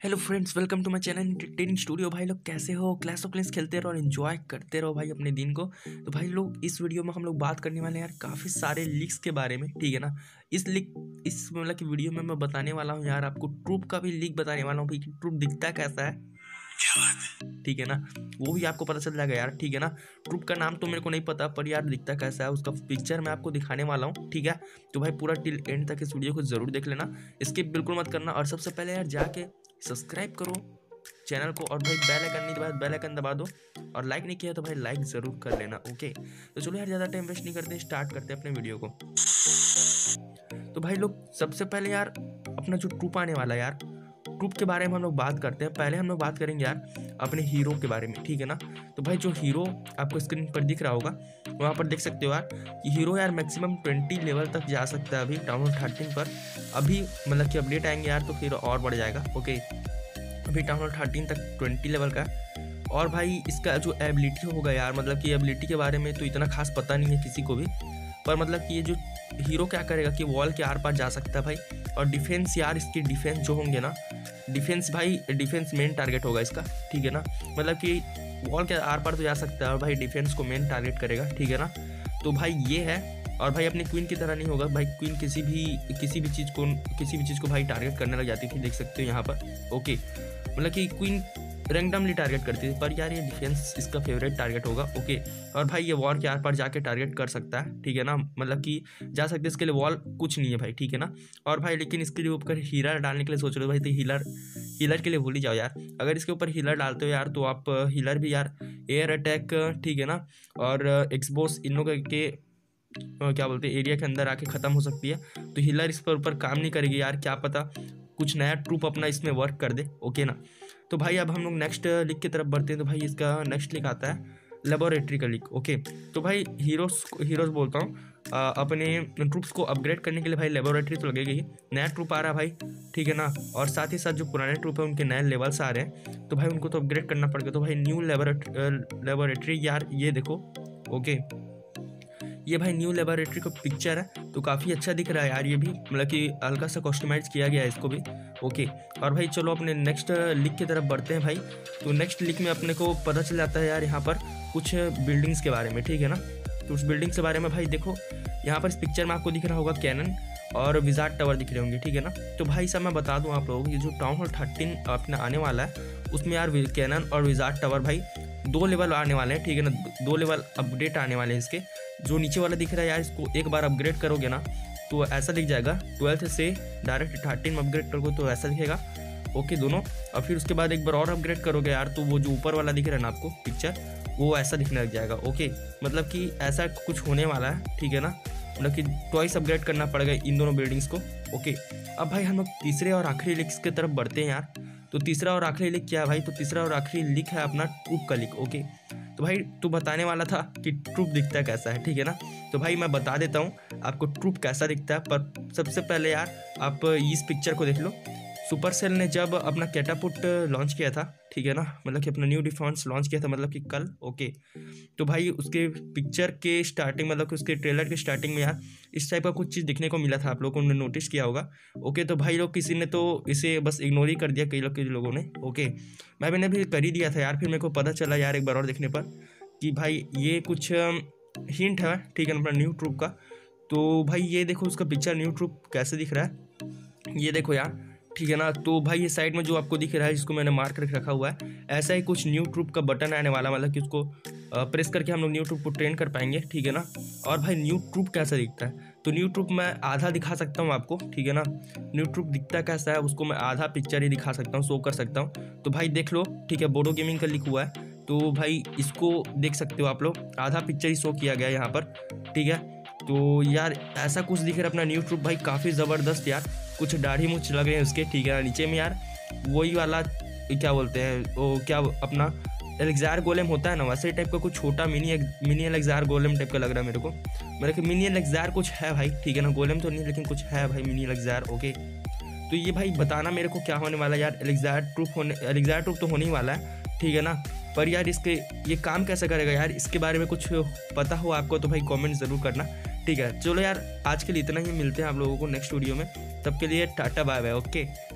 Hello friends, welcome to my channel थ13 studio. भाई लोग कैसे हो? क्लैश ऑफ क्लैंस खेलते रहो और एंजॉय करते रहो भाई अपने दिन को। तो भाई लोग इस वीडियो में हम लोग बात करने वाले हैं यार काफ़ी सारे लीक्स के बारे में, ठीक है ना। इस मतलब कि वीडियो में मैं बताने वाला हूँ यार आपको ट्रूप का भी लीक बताने वाला हूँ भाई कि ट्रूप दिखता कैसा है, ठीक है ना। वो भी आपको पता चल जाएगा यार, ठीक है ना। ट्रूप का नाम तो मेरे को नहीं पता, पर यार दिखता कैसा है उसका पिक्चर मैं आपको दिखाने वाला हूँ, ठीक है। तो भाई पूरा टिल एंड तक इस वीडियो को जरूर देख लेना, स्किप बिल्कुल मत करना। और सबसे पहले यार जाके सब्सक्राइब करो चैनल को, और भाई बेल आइकन नहीं दबाया बेल आइकन दबा दो, और लाइक नहीं किया तो भाई लाइक ज़रूर कर लेना, ओके। तो चलो यार ज़्यादा टाइम वेस्ट नहीं करते, स्टार्ट करते हैं अपने वीडियो को। तो भाई लोग सबसे पहले यार अपना जो ट्रूप आने वाला है यार, ट्रूप के बारे में हम लोग बात करते हैं। पहले हम लोग बात करेंगे यार अपने हीरो के बारे में, ठीक है ना। तो भाई जो हीरो आपको स्क्रीन पर दिख रहा होगा, वहाँ पर देख सकते हो यार कि हीरो यार मैक्सिमम 20 लेवल तक जा सकता है अभी टाउन 13 पर। अभी मतलब कि अपडेट आएंगे यार तो फिर और बढ़ जाएगा, ओके। अभी टाउन 13 तक 20 लेवल का। और भाई इसका जो एबिलिटी होगा यार, मतलब कि एबिलिटी के बारे में तो इतना खास पता नहीं है किसी को भी, पर मतलब कि ये जो हीरो क्या करेगा कि वॉल के आर पार जा सकता है भाई। और डिफेंस यार, इसकी डिफेंस जो होंगे ना, डिफेंस भाई डिफेंस मेन टारगेट होगा इसका, ठीक है ना। मतलब कि वॉल के आर पार तो जा सकता है और भाई डिफेंस को मेन टारगेट करेगा, ठीक है ना। तो भाई ये है। और भाई अपनी क्वीन की तरह नहीं होगा भाई, क्वीन किसी भी चीज़ को भाई टारगेट करने लग जाती थी, देख सकते हो यहाँ पर, ओके। मतलब कि क्वीन रैंडमली टारगेट करती थी, पर यार ये डिफेंस इसका फेवरेट टारगेट होगा, ओके। और भाई ये वॉल के आर पार जाके टारगेट कर सकता है, ठीक है ना। मतलब कि जा सकते हैं, इसके लिए वॉल कुछ नहीं है भाई, ठीक है ना। और भाई लेकिन इसके लिए ऊपर हीलर डालने के लिए सोच रहे हो भाई, तो हीलर के लिए भूल ही जाओ यार। अगर इसके ऊपर हीलर डालते हो यार तो आप हीलर भी यार एयर अटैक, ठीक है ना, और एक्सबोस इन लोगों के क्या बोलते हैं एरिया के अंदर आके ख़त्म हो सकती है। तो हीलर इस पर ऊपर काम नहीं करेगी यार, क्या पता कुछ नया ट्रूप अपना इसमें वर्क कर दे, ओके ना। तो भाई अब हम लोग नेक्स्ट लीक की तरफ बढ़ते हैं। तो भाई इसका नेक्स्ट लीक आता है लेबोरेटरी का लीक, ओके। तो भाई हीरोज़ बोलता हूँ अपने ट्रूप्स को अपग्रेड करने के लिए भाई लेबोरेटरी तो लगेगी ही। नया ट्रूप आ रहा है भाई, ठीक है ना। और साथ ही साथ जो पुराने ट्रूप है उनके नए लेवल्स आ रहे हैं, तो भाई उनको तो अपग्रेड करना पड़ेगा। तो भाई न्यू लेबोरेटरी यार ये देखो, ओके। ये भाई न्यू लेबोरेटरी का पिक्चर है, तो काफ़ी अच्छा दिख रहा है यार। ये भी मतलब कि हल्का सा कस्टमाइज किया गया है इसको भी, ओके। और भाई चलो अपने नेक्स्ट लीक की तरफ बढ़ते हैं भाई। तो नेक्स्ट लीक में अपने को पता चल जाता है यार यहाँ पर कुछ बिल्डिंग्स के बारे में, ठीक है ना। तो उस बिल्डिंग्स के बारे में भाई देखो, यहाँ पर इस पिक्चर में आपको दिख रहा होगा कैनन और विजार्ड टावर दिख रहे होंगे, ठीक है ना। तो भाई सब मैं बता दूँ आप लोगों को, ये जो टाउन हॉल 13 अपना आने वाला है उसमें यार कैनन और विजार्ड टावर भाई 2 लेवल आने वाले हैं, ठीक है ना। 2 लेवल अपडेट आने वाले हैं इसके। जो नीचे वाला दिख रहा है यार, इसको एक बार अपग्रेड करोगे ना तो ऐसा दिख जाएगा। 12 से डायरेक्ट 13 में अपग्रेड करोगे तो ऐसा दिखेगा, ओके दोनों। और फिर उसके बाद एक बार और अपग्रेड करोगे यार तो वो जो ऊपर वाला दिख रहा है ना आपको पिक्चर, वो ऐसा दिखने लग जाएगा, ओके। मतलब कि ऐसा कुछ होने वाला है, ठीक है ना। मतलब कि ट्वाइस अपग्रेड करना पड़ेगा इन दोनों बिल्डिंग्स को, ओके। अब भाई हम लोग तीसरे और आखिरी लीक्स की तरफ बढ़ते हैं यार। तो तीसरा और आखिरी लीक क्या है भाई? तो तीसरा और आखिरी लीक है अपना ट्रूप का लीक, ओके। तो भाई तू बताने वाला था कि ट्रूप दिखता है कैसा है, ठीक है ना। तो भाई मैं बता देता हूँ आपको ट्रूप कैसा दिखता है, पर सबसे पहले यार आप इस पिक्चर को देख लो। सुपरसेल ने जब अपना कैटापुट लॉन्च किया था, ठीक है ना, मतलब कि अपना न्यू डिफेंस लॉन्च किया था, मतलब कि कल, ओके। तो भाई उसके पिक्चर के स्टार्टिंग, मतलब कि उसके ट्रेलर के स्टार्टिंग में यार इस टाइप का कुछ चीज़ दिखने को मिला था, आप लोगों ने नोटिस किया होगा, ओके। तो भाई लोग किसी ने तो इसे बस इग्नोर ही कर दिया, कई लोगों ने, ओके। मैंने भी कर ही दिया था यार, फिर मेरे को पता चला यार एक बार और देखने पर कि भाई ये कुछ हिंट है, ठीक है ना, अपना न्यू ट्रूप का। तो भाई ये देखो उसका पिक्चर न्यू ट्रूप कैसे दिख रहा है, ये देखो यार, ठीक है ना। तो भाई ये साइड में जो आपको दिख रहा है, जिसको मैंने मार्क करके रखा हुआ है, ऐसा ही कुछ न्यू ट्रूप का बटन आने वाला, मतलब कि उसको प्रेस करके हम लोग न्यू ट्रूप को ट्रेन कर पाएंगे, ठीक है ना। और भाई न्यू ट्रूप कैसा दिखता है, तो न्यू ट्रूप मैं आधा दिखा सकता हूँ आपको, ठीक है ना। न्यू ट्रूप दिखता कैसा है उसको मैं आधा पिक्चर ही दिखा सकता हूँ, शो कर सकता हूँ। तो भाई देख लो, ठीक है, बोडो गेमिंग का लिखा हुआ है, तो भाई इसको देख सकते हो आप लोग, आधा पिक्चर ही शो किया गया है यहाँ पर, ठीक है। तो यार ऐसा कुछ दिख रहा है अपना न्यू ट्रूप भाई, काफ़ी ज़बरदस्त यार। कुछ दाढ़ी मूछ लग रहे हैं उसके, ठीक है। नीचे में यार वही वाला क्या बोलते हैं वो, क्या अपना एलेक्जार गोलेम होता है ना, वैसे टाइप का कुछ छोटा मिनी एलेक्जार गोलेम टाइप का लग रहा है मेरे को। मेरे को मिनी एलेक्जार कुछ है भाई, ठीक है ना, गोलेम तो नहीं लेकिन कुछ है भाई मिनी एलेक्जार, ओके। तो ये भाई बताना मेरे को क्या होने वाला है यार। एलेक्जार ट्रूप तो होने ही वाला है, ठीक है ना। पर यार इसके ये काम कैसे करेगा यार, इसके बारे में कुछ पता हो आपको तो भाई कमेंट ज़रूर करना, ठीक है। चलो यार आज के लिए इतना ही, मिलते हैं आप लोगों को नेक्स्ट वीडियो में, तब के लिए टाटा बाय बाय, ओके।